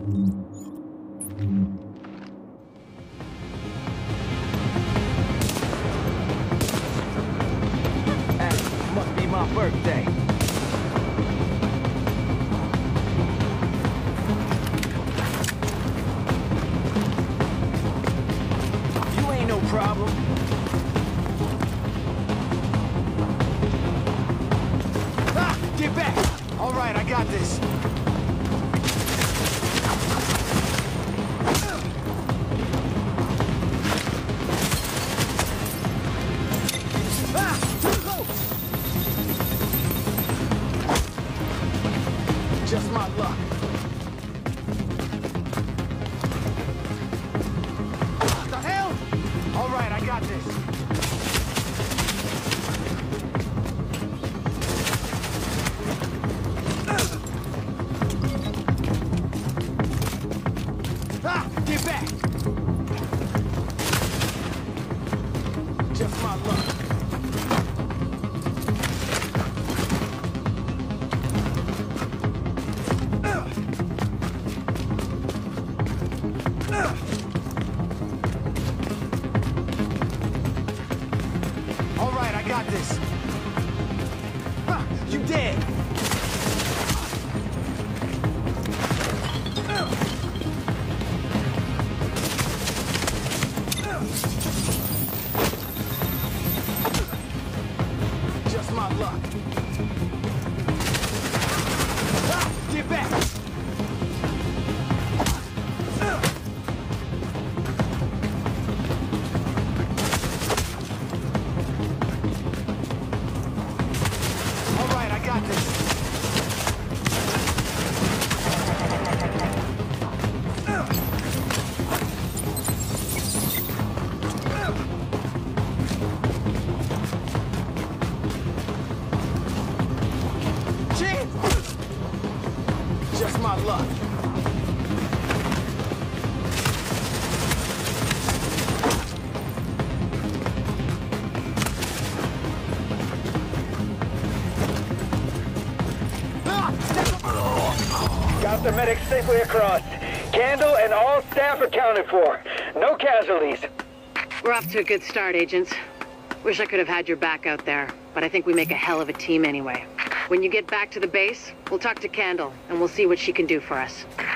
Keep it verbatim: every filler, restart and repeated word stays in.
Must be my birthday. You ain't no problem. Ah! Get back! All right, I got this. Just my luck. What the hell? All right, I got this. Ah, get back. Just my luck. All right, I got this. Huh, you dead. Just my luck. Ah, get back. Got this. Just my luck. Got the medics safely across. Candle and all staff accounted for. No casualties. We're off to a good start, agents. Wish I could have had your back out there, but I think we make a hell of a team anyway. When you get back to the base, we'll talk to Candle, and we'll see what she can do for us.